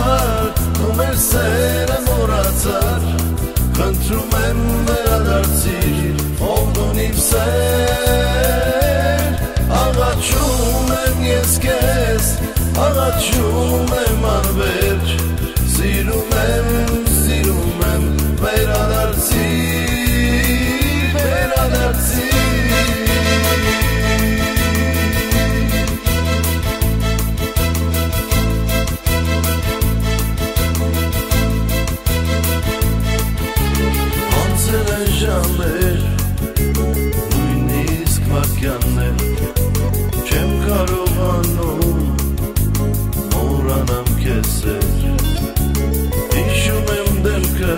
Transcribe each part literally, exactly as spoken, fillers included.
համար ու մեր սերը մոռացար խնդրում եմ վերադարձիր ով դուն իմ սեր աղաչում եմ ես քեզ աղաչում եմ անվերջ սիրում եմ սիրում եմ վերադարձիր վերադարձիր ժամեր նույնիսկ վայրկյաններ չեմ կարողանում մոռանամ քեզ սեր հիշում եմ դեմքը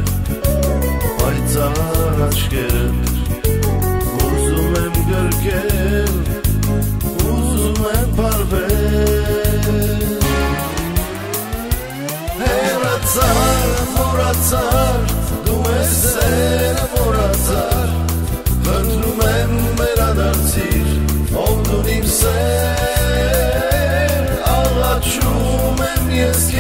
պայծառ աչքերդ ուզում եմ գրկել ուզում եմ փարվել հեռացար մոռացար դու ես սերը մոռացար խնդրում եմ վերադարձիր ով դու իմ սեր աղաչում եմ ես